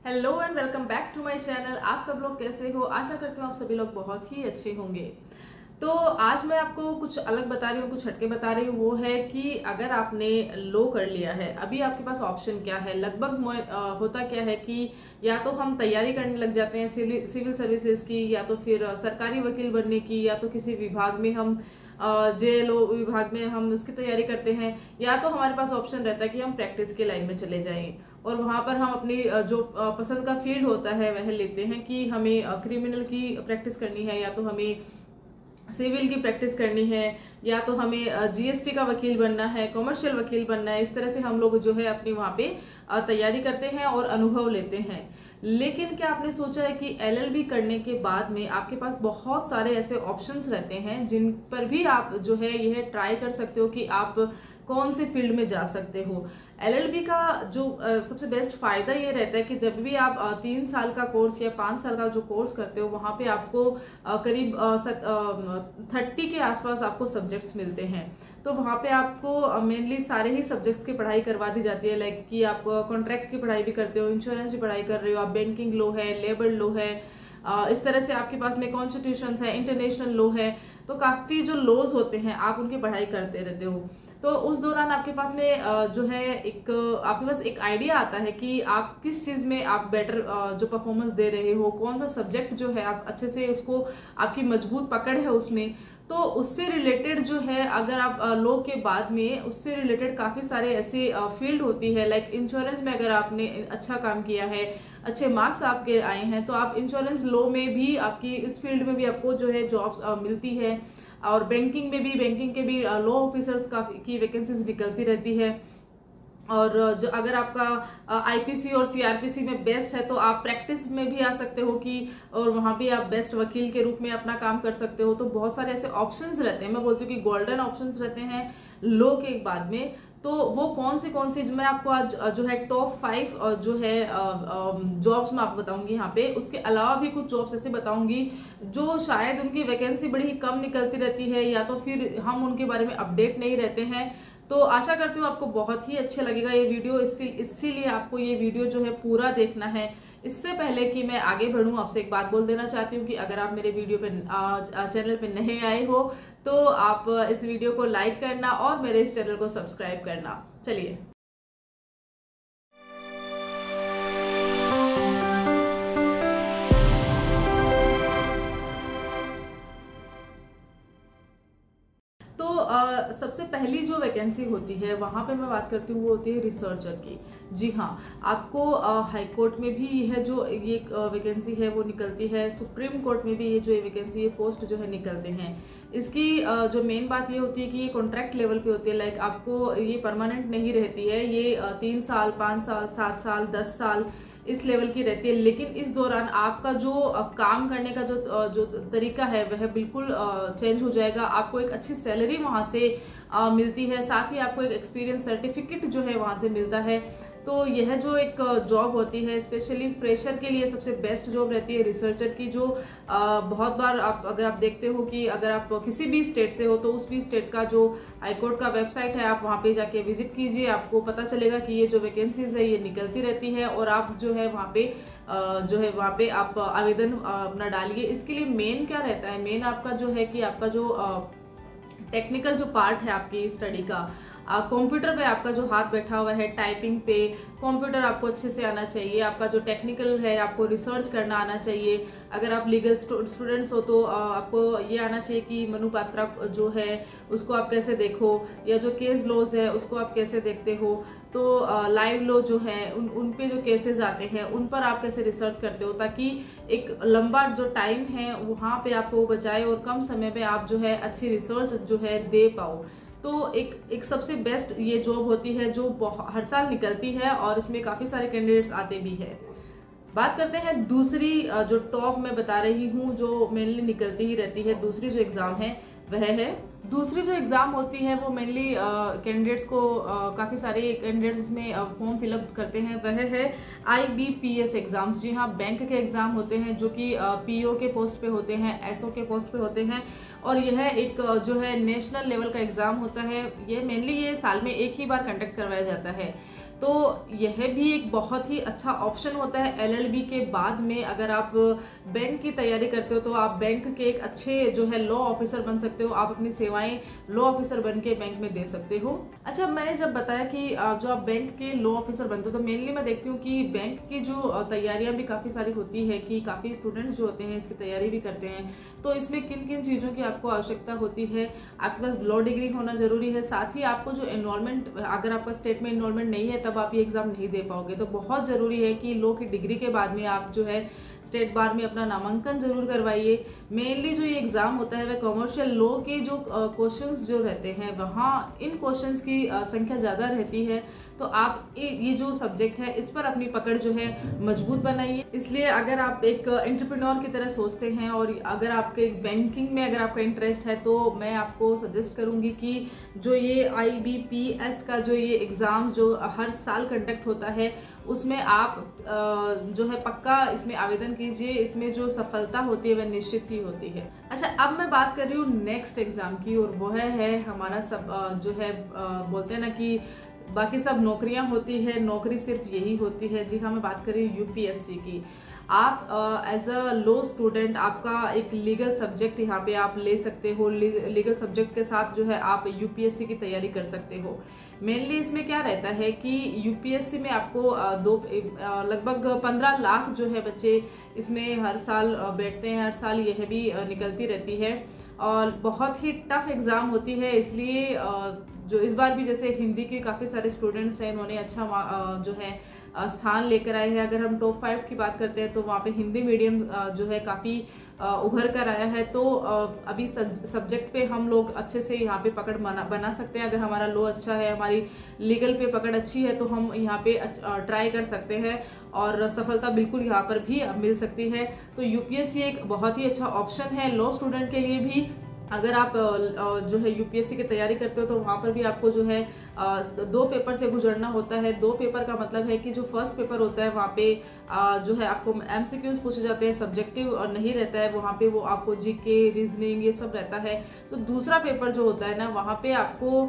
Hello and welcome back to my channel. आप सब लोग कैसे हो? आशा करती हूँ आप सभी लोग बहुत ही अच्छे होंगे। तो आज मैं आपको कुछ अलग बता रही हूँ, कुछ हटके बता रही हूँ। वो है कि अगर आपने लो कर लिया है, अभी आपके पास ऑप्शन क्या है। लगभग होता क्या है कि या तो हम तैयारी करने लग जाते हैं सिविल सर्विसेज की, या तो फिर सरकारी वकील बनने की, या तो किसी विभाग में हम जेल विभाग में हम उसकी तैयारी करते हैं, या तो हमारे पास ऑप्शन रहता है कि हम प्रैक्टिस के लाइन में चले जाएं और वहां पर हम अपनी जो पसंद का फील्ड होता है वह लेते हैं कि हमें क्रिमिनल की प्रैक्टिस करनी है, या तो हमें सिविल की प्रैक्टिस करनी है, या तो हमें जीएसटी का वकील बनना है, कमर्शियल वकील बनना है। इस तरह से हम लोग जो है अपनी वहां पे तैयारी करते हैं और अनुभव लेते हैं। लेकिन क्या आपने सोचा है कि एलएलबी करने के बाद में आपके पास बहुत सारे ऐसे ऑप्शंस रहते हैं जिन पर भी आप जो है यह ट्राई कर सकते हो कि आप कौन से फील्ड में जा सकते हो। एलएलबी का जो सबसे बेस्ट फायदा ये रहता है कि जब भी आप 3 साल का कोर्स या 5 साल का जो कोर्स करते हो, वहां पे आपको करीब 30 के आसपास आपको सब्जेक्ट्स मिलते हैं। तो वहां पे आपको मेनली सारे ही सब्जेक्ट्स की पढ़ाई करवा दी जाती है। लाइक कि आप कॉन्ट्रैक्ट की पढ़ाई भी करते हो, इंश्योरेंस की पढ़ाई कर रहे हो, आप बैंकिंग लॉ है, लेबर लॉ है, इस तरह से आपके पास में कॉन्स्टिट्यूशन है, इंटरनेशनल लॉ है। तो काफी जो लॉज होते हैं आप उनकी पढ़ाई करते रहते हो। तो उस दौरान आपके पास में जो है आपके पास एक आइडिया आता है कि आप किस चीज में आप बेटर जो परफॉर्मेंस दे रहे हो, कौन सा सब्जेक्ट जो है आप अच्छे से उसको आपकी मजबूत पकड़ है उसमें। तो उससे रिलेटेड जो है अगर आप लॉ के बाद में उससे रिलेटेड काफी सारे ऐसे फील्ड होती है। लाइक इंश्योरेंस में अगर आपने अच्छा काम किया है, अच्छे मार्क्स आपके आए हैं, तो आप इंश्योरेंस लॉ में भी आपकी इस फील्ड में भी आपको जो है जॉब्स मिलती है। और बैंकिंग में भी, बैंकिंग के भी लॉ ऑफिसर्स की वैकेंसीज निकलती रहती है। और जो अगर आपका आईपीसी और सीआरपीसी में बेस्ट है तो आप प्रैक्टिस में भी आ सकते हो कि और वहां भी आप बेस्ट वकील के रूप में अपना काम कर सकते हो। तो बहुत सारे ऐसे ऑप्शंस रहते हैं, मैं बोलती हूँ कि गोल्डन ऑप्शंस रहते हैं लॉ के बाद में। तो वो कौन सी मैं आपको आज जो है टॉप 5 जो है जॉब्स मैं आपको बताऊंगी यहाँ पे। उसके अलावा भी कुछ जॉब्स ऐसे बताऊंगी जो शायद उनकी वैकेंसी बड़ी ही कम निकलती रहती है, या तो फिर हम उनके बारे में अपडेट नहीं रहते हैं। तो आशा करती हूँ आपको बहुत ही अच्छा लगेगा ये वीडियो। इसीलिए आपको ये वीडियो जो है पूरा देखना है। इससे पहले कि मैं आगे बढ़ूं, आपसे एक बात बोल देना चाहती हूँ कि अगर आप मेरे वीडियो पे चैनल पे नए आए हो तो आप इस वीडियो को लाइक करना और मेरे इस चैनल को सब्सक्राइब करना। चलिए, सबसे पहली जो वैकेंसी होती है वहां पे मैं बात करती हूँ वो होती है रिसर्चर की। जी हाँ, आपको हाई कोर्ट में भी यह जो ये वैकेंसी है वो निकलती है, सुप्रीम कोर्ट में भी ये जो वैकेंसी है पोस्ट जो है निकलते हैं। इसकी जो मेन बात ये होती है कि ये कॉन्ट्रैक्ट लेवल पे होती है। लाइक आपको ये परमानेंट नहीं रहती है, ये 3 साल, 5 साल, 7 साल, 10 साल इस लेवल की रहती है। लेकिन इस दौरान आपका जो काम करने का जो तरीका है वह बिल्कुल चेंज हो जाएगा। आपको एक अच्छी सैलरी वहां से मिलती है, साथ ही आपको एक एक्सपीरियंस सर्टिफिकेट जो है वहां से मिलता है। तो यह जो एक जॉब होती है स्पेशली फ्रेशर के लिए सबसे बेस्ट जॉब रहती है रिसर्चर की। जो बहुत बार अगर आप देखते हो कि अगर आप किसी भी स्टेट से हो तो उस भी स्टेट का जो हाईकोर्ट का वेबसाइट है आप वहां पे जाके विजिट कीजिए, आपको पता चलेगा कि ये जो वैकेंसीज है ये निकलती रहती है। और आप जो है वहां पे आप आवेदन अपना डालिए। इसके लिए मेन क्या रहता है, मेन आपका जो है कि आपका जो टेक्निकल जो पार्ट है आपकी स्टडी का, कंप्यूटर पे आपका जो हाथ बैठा हुआ है, टाइपिंग पे कंप्यूटर आपको अच्छे से आना चाहिए। आपका जो टेक्निकल है आपको रिसर्च करना आना चाहिए। अगर आप लीगल स्टूडेंट्स हो तो आपको ये आना चाहिए कि मनुपात्रा जो है उसको आप कैसे देखो, या जो केस लॉज है उसको आप कैसे देखते हो। तो लाइव लॉ जो है उन पे जो केसेस आते हैं उन पर आप कैसे रिसर्च करते हो, ताकि एक लंबा जो टाइम है वहां पे आपको बचाए और कम समय पे आप जो है अच्छी रिसर्च जो है दे पाओ। तो एक सबसे बेस्ट ये जॉब होती है जो हर साल निकलती है और इसमें काफी सारे कैंडिडेट्स आते भी है। बात करते हैं दूसरी जो टॉप मैं बता रही हूँ जो मेनली निकलती ही रहती है, दूसरी जो एग्जाम है वह है, दूसरी जो एग्जाम होती है वो मेनली कैंडिडेट्स को काफी सारे कैंडिडेट्स उसमें फॉर्म फिलअप करते हैं, वह है IBPS एग्जाम्स। जी हाँ, बैंक के एग्जाम होते हैं जो कि PO के पोस्ट पे होते हैं, SO के पोस्ट पे होते हैं। और यह एक जो है नेशनल लेवल का एग्जाम होता है। ये मेनली ये साल में एक ही बार कंडक्ट करवाया जाता है। तो यह भी एक बहुत ही अच्छा ऑप्शन होता है। LLB के बाद में अगर आप बैंक की तैयारी करते हो तो आप बैंक के एक अच्छे जो है लॉ ऑफिसर बन सकते हो। आप अपनी सेवाएं लॉ ऑफिसर बन के बैंक में दे सकते हो। अच्छा, मैंने जब बताया कि जो आप बैंक के लॉ ऑफिसर बनते हो तो मेनली मैं देखती हूँ कि बैंक की जो तैयारियां भी काफी सारी होती है, कि काफी स्टूडेंट्स जो होते हैं इसकी तैयारी भी करते हैं। तो इसमें किन किन चीजों की आपको आवश्यकता होती है, आपके पास लॉ डिग्री होना जरूरी है। साथ ही आपको जो एनरोलमेंट, अगर आपका स्टेट में एनरोलमेंट नहीं है तब आप ये एग्जाम नहीं दे पाओगे। तो बहुत जरूरी है कि लॉ की डिग्री के बाद में आप जो है स्टेट बार में अपना नामांकन जरूर करवाइए। मेनली जो ये एग्जाम होता है वह कमर्शियल लॉ के जो क्वेश्चंस जो रहते हैं वहाँ इन क्वेश्चंस की संख्या ज्यादा रहती है। तो आप ये जो सब्जेक्ट है इस पर अपनी पकड़ जो है मजबूत बनाइए। इसलिए अगर आप एक एंटरप्रेन्योर की तरह सोचते हैं और अगर आपके बैंकिंग में अगर आपका इंटरेस्ट है तो मैं आपको सजेस्ट करूंगी कि जो ये IBPS का जो ये एग्जाम जो हर साल कंडक्ट होता है उसमें आप जो है पक्का इसमें आवेदन कीजिए। इसमें जो सफलता होती है वह निश्चित ही होती है। अच्छा, अब मैं बात कर रही हूँ नेक्स्ट एग्जाम की, और वो है हमारा सब जो है बोलते हैं ना कि बाकी सब नौकरियां होती है, नौकरी सिर्फ यही होती है। जी हाँ, मैं बात कर रही हूँ UPSC की। आप एज अ लॉ स्टूडेंट आपका एक लीगल सब्जेक्ट यहाँ पे आप ले सकते हो। लीगल सब्जेक्ट के साथ जो है आप UPSC की तैयारी कर सकते हो। मेनली इसमें क्या रहता है कि UPSC में आपको लगभग 15 लाख जो है बच्चे इसमें हर साल बैठते हैं। हर साल यह भी निकलती रहती है और बहुत ही टफ एग्जाम होती है। इसलिए जो इस बार भी जैसे हिंदी के काफी सारे स्टूडेंट्स हैं, उन्होंने अच्छा जो है स्थान लेकर आए हैं। अगर हम टॉप 5 की बात करते हैं तो वहाँ पे हिंदी मीडियम जो है काफी उभर कर आया है। तो अभी सब्जेक्ट पे हम लोग अच्छे से यहाँ पे पकड़ बना सकते हैं। अगर हमारा लॉ अच्छा है, हमारी लीगल पे पकड़ अच्छी है तो हम यहाँ पे ट्राई कर सकते हैं और सफलता बिल्कुल यहाँ पर भी मिल सकती है। तो UPSC एक बहुत ही अच्छा ऑप्शन है लॉ स्टूडेंट के लिए भी। अगर आप जो है UPSC की तैयारी करते हो तो वहाँ पर भी आपको जो है 2 पेपर से गुजरना होता है। 2 पेपर का मतलब है कि जो फर्स्ट पेपर होता है वहाँ पे जो है आपको MCQs पूछे जाते हैं, सब्जेक्टिव और नहीं रहता है वहाँ पे, वो आपको GK, रीजनिंग ये सब रहता है। तो दूसरा पेपर जो होता है ना, वहाँ पे आपको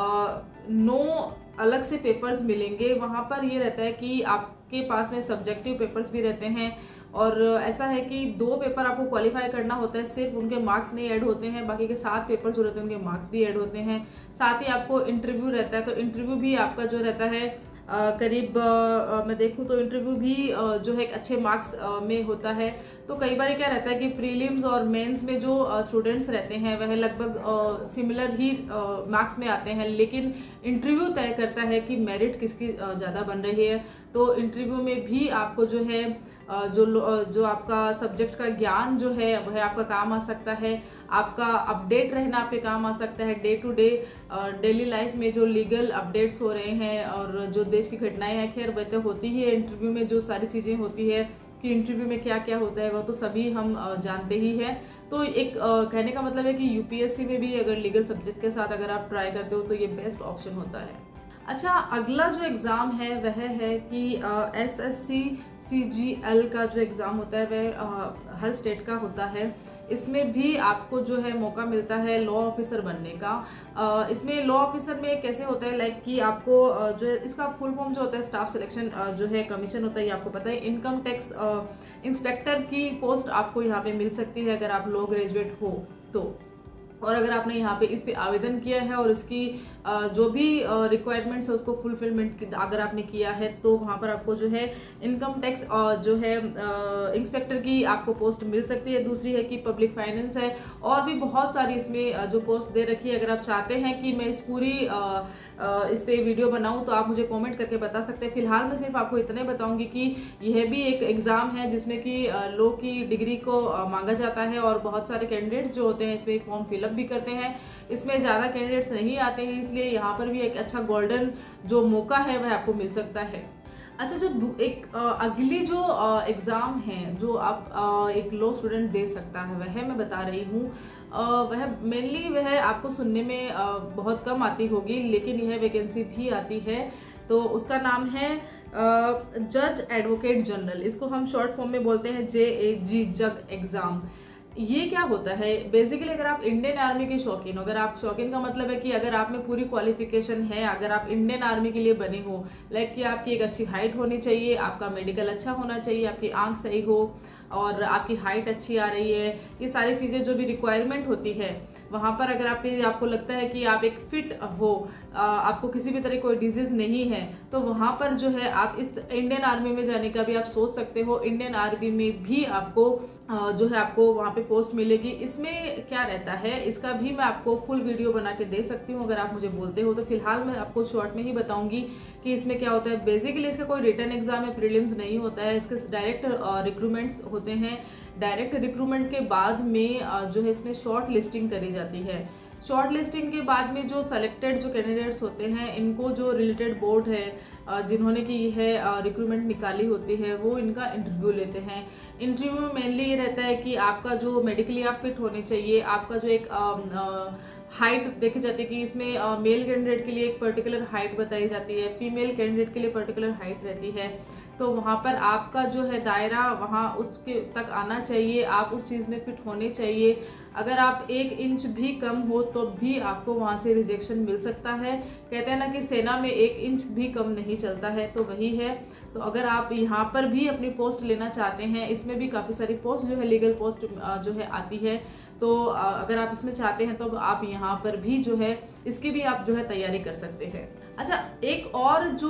9 अलग से पेपर्स मिलेंगे। वहाँ पर ये रहता है कि आपके पास में सब्जेक्टिव पेपर्स भी रहते हैं और ऐसा है कि 2 पेपर आपको क्वालिफाई करना होता है, सिर्फ उनके मार्क्स नहीं ऐड होते हैं, बाकी के 7 पेपर जो रहते हैं उनके मार्क्स भी ऐड होते हैं। साथ ही आपको इंटरव्यू रहता है, तो इंटरव्यू भी आपका जो रहता है करीब मैं देखूं तो इंटरव्यू भी जो है अच्छे मार्क्स में होता है। तो कई बार क्या रहता है कि प्रीलिम्स और मेंस में जो स्टूडेंट्स रहते हैं वह लगभग सिमिलर ही मार्क्स में आते हैं, लेकिन इंटरव्यू तय करता है कि मेरिट किसकी ज़्यादा बन रही है। तो इंटरव्यू में भी आपको जो है जो आपका सब्जेक्ट का ज्ञान जो है वह आपका काम आ सकता है। आपका अपडेट रहना आपके काम आ सकता है। Day to day daily life में जो लीगल अपडेट्स हो रहे हैं और जो देश की घटनाएं हैं, खैर वह तो होती ही है। इंटरव्यू में जो सारी चीजें होती है कि इंटरव्यू में क्या क्या होता है वो तो सभी हम जानते ही हैं। तो एक कहने का मतलब है कि UPSC में भी अगर लीगल सब्जेक्ट के साथ अगर आप ट्राई करते हो तो ये बेस्ट ऑप्शन होता है। अच्छा, अगला जो एग्ज़ाम है वह है कि SSC CGL का जो एग्ज़ाम होता है वह हर स्टेट का होता है। इसमें भी आपको जो है मौका मिलता है लॉ ऑफिसर बनने का। इसमें लॉ ऑफिसर में कैसे होता है लाइक कि आपको जो है इसका फुल फॉर्म जो होता है स्टाफ सिलेक्शन जो है कमीशन होता है, ये आपको पता है। इनकम टैक्स इंस्पेक्टर की पोस्ट आपको यहाँ पे मिल सकती है अगर आप लॉ ग्रेजुएट हो तो। और अगर आपने यहाँ पे इस पे आवेदन किया है और इसकी जो भी रिक्वायरमेंट्स है उसको फुलफिलमेंट अगर आपने किया है तो वहाँ पर आपको जो है इनकम टैक्स जो है इंस्पेक्टर की आपको पोस्ट मिल सकती है। दूसरी है कि पब्लिक फाइनेंस है, और भी बहुत सारी इसमें जो पोस्ट दे रखी है। अगर आप चाहते हैं कि मैं इस पूरी इस पे वीडियो बनाऊं तो आप मुझे कमेंट करके बता सकते हैं। फिलहाल मैं सिर्फ आपको इतने बताऊंगी कि यह भी एक एग्जाम है जिसमें कि लॉ की डिग्री को मांगा जाता है और बहुत सारे कैंडिडेट्स जो होते हैं इसमें फॉर्म फिलअप भी करते हैं। इसमें ज्यादा कैंडिडेट्स नहीं आते हैं, इसलिए यहाँ पर भी एक अच्छा गोल्डन जो मौका है वह आपको मिल सकता है। अच्छा, जो एक अगली जो एग्जाम है जो आप एक लॉ स्टूडेंट दे सकता है वह मैं बता रही हूँ। वह मेनली वह आपको सुनने में बहुत कम आती होगी, लेकिन यह वैकेंसी भी आती है। तो उसका नाम है जज एडवोकेट जनरल। इसको हम शॉर्ट फॉर्म में बोलते हैं JAG, जग एग्जाम। ये क्या होता है बेसिकली, अगर आप इंडियन आर्मी के शौकीन हो, अगर आप शौकीन का मतलब है कि अगर आप में पूरी क्वालिफिकेशन है, अगर आप इंडियन आर्मी के लिए बने हो, लाइक कि आपकी एक अच्छी हाइट होनी चाहिए, आपका मेडिकल अच्छा होना चाहिए, आपकी आंख सही हो और आपकी हाइट अच्छी आ रही है, ये सारी चीजें जो भी रिक्वायरमेंट होती है वहां पर अगर आपको लगता है कि आप एक फिट हो, आपको किसी भी तरह कोई डिजीज नहीं है, तो वहां पर जो है आप इस इंडियन आर्मी में जाने का भी आप सोच सकते हो। इंडियन आर्मी में भी आपको जो है आपको वहां पे पोस्ट मिलेगी। इसमें क्या रहता है इसका भी मैं आपको फुल वीडियो बना के दे सकती हूँ अगर आप मुझे बोलते हो, तो फिलहाल मैं आपको शॉर्ट में ही बताऊंगी कि इसमें क्या होता है। बेसिकली इसका कोई रिटन एग्जाम या प्रीलिम्स नहीं होता है, इसके डायरेक्ट रिक्रूटमेंट्स होते हैं। डायरेक्ट रिक्रूटमेंट के बाद में जो है इसमें शॉर्ट लिस्टिंग करी जाती है। शॉर्ट लिस्टिंग के बाद में जो सेलेक्टेड जो कैंडिडेट्स होते हैं, इनको जो रिलेटेड बोर्ड है जिन्होंने की है रिक्रूटमेंट निकाली होती है, वो इनका इंटरव्यू लेते हैं। इंटरव्यू में मेनली ये रहता है कि आपका जो मेडिकली आप फिट होने चाहिए, आपका जो एक हाइट देखी जाती है कि इसमें मेल कैंडिडेट के लिए एक पर्टिकुलर हाइट बताई जाती है, फीमेल कैंडिडेट के लिए पर्टिकुलर हाइट रहती है। तो वहां पर आपका जो है दायरा वहां उसके तक आना चाहिए, आप उस चीज में फिट होने चाहिए। अगर आप 1 इंच भी कम हो तो भी आपको वहां से रिजेक्शन मिल सकता है। कहते हैं ना कि सेना में 1 इंच भी कम नहीं चलता है, तो वही है। तो अगर आप यहाँ पर भी अपनी पोस्ट लेना चाहते हैं, इसमें भी काफी सारी पोस्ट जो है लीगल पोस्ट जो है आती है, तो अगर आप इसमें चाहते हैं तो आप यहाँ पर भी जो है इसकी भी आप जो है तैयारी कर सकते हैं। अच्छा, एक और जो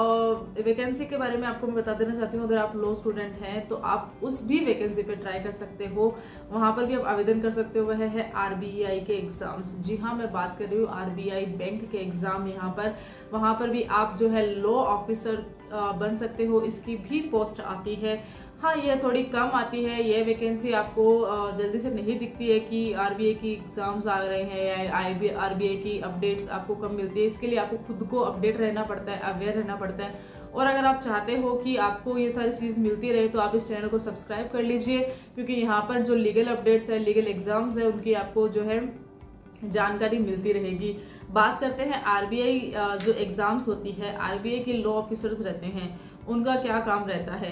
वैकेंसी के बारे में आपको मैं बता देना चाहती हूँ, अगर आप लॉ स्टूडेंट हैं तो आप उस भी वैकेंसी पे ट्राई कर सकते हो, वहां पर भी आप आवेदन कर सकते हो। वह है RBI के एग्जाम्स। जी हाँ, मैं बात कर रही हूँ RBI बैंक के एग्जाम। यहाँ पर वहां पर भी आप जो है लॉ ऑफिसर बन सकते हो, इसकी भी पोस्ट आती है। हाँ, ये थोड़ी कम आती है, ये वैकेंसी आपको जल्दी से नहीं दिखती है कि RBI की एग्जाम्स आ रहे हैं या RBI की अपडेट्स आपको कम मिलती है। इसके लिए आपको खुद को अपडेट रहना पड़ता है, अवेयर रहना पड़ता है। और अगर आप चाहते हो कि आपको ये सारी चीज मिलती रहे तो आप इस चैनल को सब्सक्राइब कर लीजिए, क्योंकि यहाँ पर जो लीगल अपडेट्स है, लीगल एग्जाम्स है, उनकी आपको जो है जानकारी मिलती रहेगी। बात करते हैं RBI जो एग्जाम्स होती है, RBI के लॉ ऑफिसर्स रहते हैं, उनका क्या काम रहता है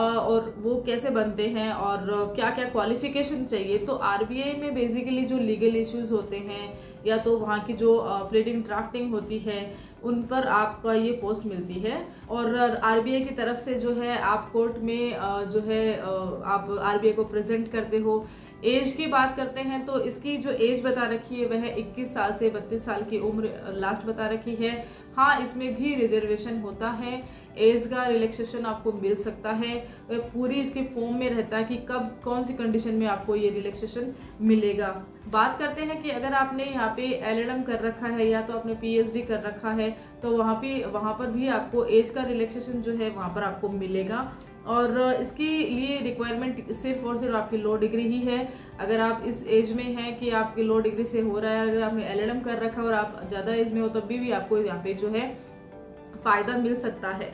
और वो कैसे बनते हैं और क्या क्या क्वालिफिकेशन चाहिए। तो RBI में बेसिकली जो लीगल इश्यूज होते हैं या तो वहाँ की जो प्लेटिंग ड्राफ्टिंग होती है, उन पर आपका ये पोस्ट मिलती है। और RBI की तरफ से जो है आप कोर्ट में जो है आप RBI को प्रेजेंट करते हो। एज की बात करते हैं तो इसकी जो एज बता रखी है वह 21 साल से 32 साल की उम्र लास्ट बता रखी है। हाँ, इसमें भी रिजर्वेशन होता है, एज का रिलैक्सेशन आपको मिल सकता है। वह पूरी इसके फॉर्म में रहता है कि कब कौन सी कंडीशन में आपको ये रिलैक्सेशन मिलेगा। बात करते हैं कि अगर आपने यहाँ पे LLM कर रखा है या तो आपने PhD कर रखा है, तो वहाँ पर भी आपको एज का रिलैक्सेशन जो है वहाँ पर आपको मिलेगा। और इसके लिए रिक्वायरमेंट सिर्फ और सिर्फ आपकी लॉ डिग्री ही है। अगर आप इस एज में हैं कि आपकी लॉ डिग्री से हो रहा है, अगर आपने LLM कर रखा है और आप ज़्यादा एज में हो तब भी आपको यहाँ पे जो है फायदा मिल सकता है।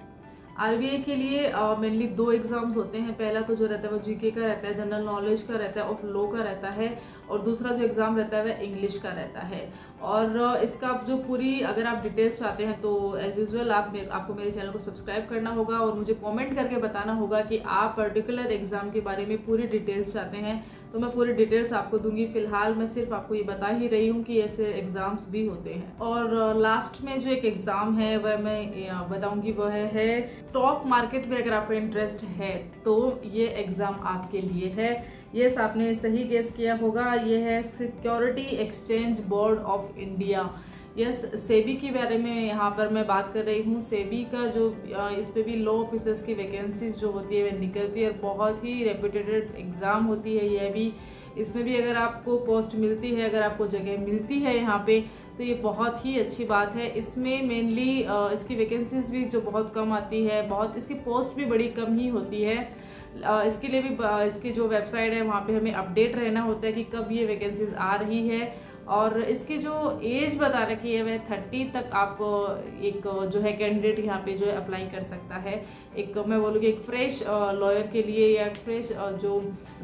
RBI के लिए मेनली 2 एग्जाम्स होते हैं। पहला तो जो रहता है वो GK का रहता है, जनरल नॉलेज का रहता है, ऑफ लॉ का रहता है, और दूसरा जो एग्जाम रहता है वह इंग्लिश का रहता है। और इसका जो पूरी अगर आप डिटेल्स चाहते हैं तो एज यूजुअल आपको मेरे चैनल को सब्सक्राइब करना होगा और मुझे कमेंट करके बताना होगा कि आप पर्टिकुलर एग्जाम के बारे में पूरी डिटेल्स चाहते हैं, तो मैं पूरी डिटेल्स आपको दूंगी। फिलहाल मैं सिर्फ आपको ये बता ही रही हूँ कि ऐसे एग्जाम्स भी होते हैं। और लास्ट में जो एक एग्जाम है वह मैं बताऊंगी, वह है स्टॉक मार्केट में अगर आपका इंटरेस्ट है तो ये एग्जाम आपके लिए है। यस, आपने सही गेस किया होगा, ये है security exchange board of India. Yes, SEBI के बारे में यहाँ पर मैं बात कर रही हूँ। सेबी का जो इस पे भी लॉ ऑफिसर्स की वैकेंसीज जो होती है वह निकलती है और बहुत ही रेप्यूटेड एग्जाम होती है यह भी। इसमें भी अगर आपको पोस्ट मिलती है, अगर आपको जगह मिलती है यहाँ पे, तो ये बहुत ही अच्छी बात है। इसमें मेनली इसकी वैकेंसीज भी जो बहुत कम आती है, बहुत इसकी पोस्ट भी बड़ी कम ही होती है। इसके लिए भी इसकी जो वेबसाइट है वहाँ पे हमें अपडेट रहना होता है कि कब ये वैकेंसीज आ रही है। और इसकी जो एज बता रखी है वह 30 तक आप एक जो है कैंडिडेट यहाँ पे जो है अप्लाई कर सकता है। एक मैं बोलूँगी एक फ्रेश लॉयर के लिए या फ्रेश जो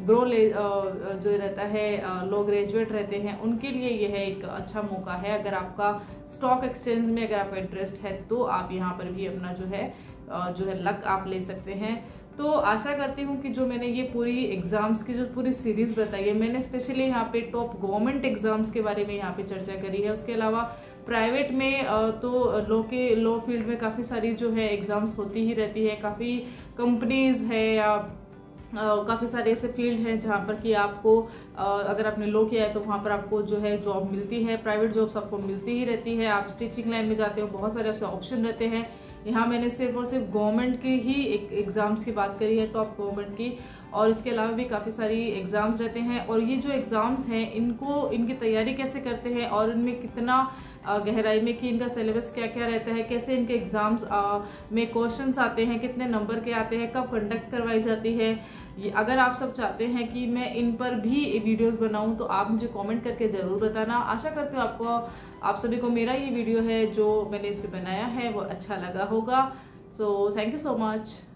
जो रहता है लो ग्रेजुएट रहते हैं उनके लिए यह एक अच्छा मौका है। अगर आपका स्टॉक एक्सचेंज में अगर आपका इंटरेस्ट है तो आप यहाँ पर भी अपना जो है लक आप ले सकते हैं। तो आशा करती हूँ कि जो मैंने ये पूरी एग्जाम्स की जो पूरी सीरीज बताई है, मैंने स्पेशली यहाँ पे टॉप गवर्नमेंट एग्जाम्स के बारे में यहाँ पे चर्चा करी है। उसके अलावा प्राइवेट में तो लॉ फील्ड में काफ़ी सारी जो है एग्जाम्स होती ही रहती है, काफ़ी कंपनीज है या काफ़ी सारे ऐसे फील्ड हैं जहाँ पर कि आपको अगर आपने लॉ किया है तो वहाँ पर आपको जो है जॉब मिलती है, प्राइवेट जॉब्स आपको मिलती ही रहती है। आप टीचिंग लाइन में जाते हो, बहुत सारे आपसे ऑप्शन रहते हैं। यहाँ मैंने सिर्फ और सिर्फ गवर्नमेंट की ही एग्ज़ाम्स की बात करी है, टॉप गवर्नमेंट की, और इसके अलावा भी काफ़ी सारी एग्ज़ाम्स रहते हैं। और ये जो एग्ज़ाम्स हैं इनकी तैयारी कैसे करते हैं और इनमें कितना गहराई में कि इनका सिलेबस क्या क्या रहता है, कैसे इनके एग्ज़ाम्स में क्वेश्चंस आते हैं, कितने नंबर के आते हैं, कब कंडक्ट करवाई जाती है, अगर आप सब चाहते हैं कि मैं इन पर भी वीडियोस बनाऊं तो आप मुझे कमेंट करके ज़रूर बताना। आशा करती हूँ आप सभी को मेरा ये वीडियो है जो मैंने इस पर बनाया है वो अच्छा लगा होगा। So thank you so much.